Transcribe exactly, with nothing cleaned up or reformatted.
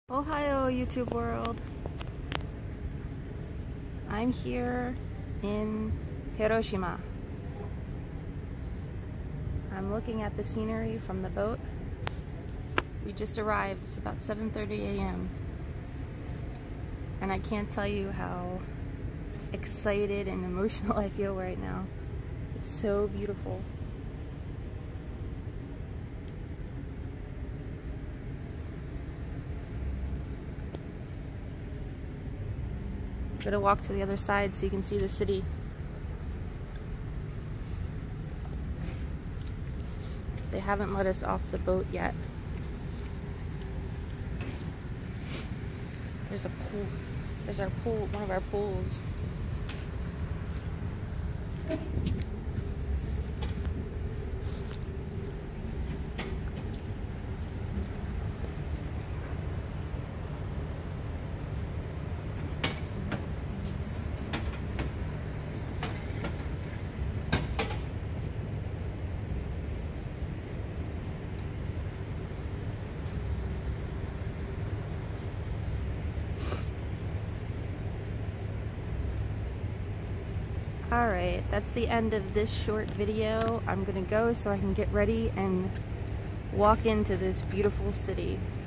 Ohio, YouTube world. I'm here in Hiroshima. I'm looking at the scenery from the boat. We just arrived. It's about seven thirty a m and I can't tell you how excited and emotional I feel right now. It's so beautiful. I'm gonna walk to the other side so you can see the city. They haven't let us off the boat yet. There's a pool. There's our pool, one of our pools. Alright, that's the end of this short video. I'm gonna go so I can get ready and walk into this beautiful city.